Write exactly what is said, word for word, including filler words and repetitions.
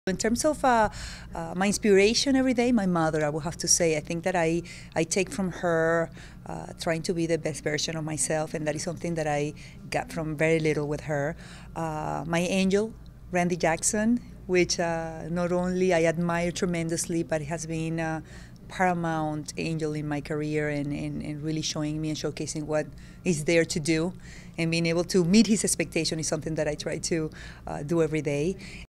In terms of uh, uh, my inspiration every day, my mother, I would have to say. I think that I, I take from her uh, trying to be the best version of myself, and that is something that I got from very little with her. Uh, my angel, Randy Jackson, which uh, not only I admire tremendously, but it has been a paramount angel in my career, and, and, and really showing me and showcasing what he's there to do. And being able to meet his expectation is something that I try to uh, do every day.